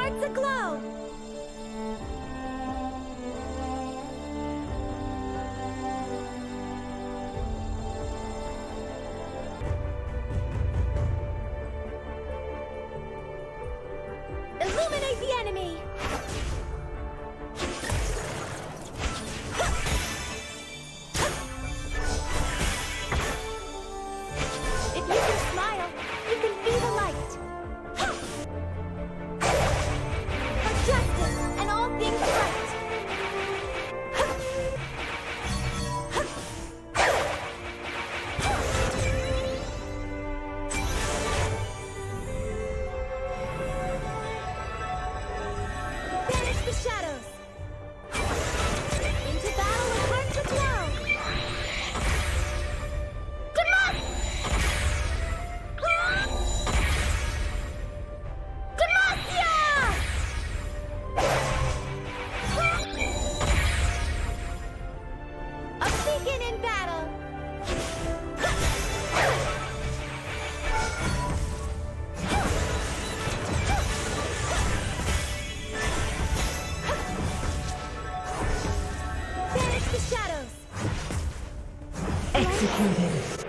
hearts aglow! Illuminate the enemy! If you can smile, you can be the light. For justice and all things right. Banish the shadows. Into battle with hearts aglow. Demacia! A beacon in battle. Banish the shadows. Executed.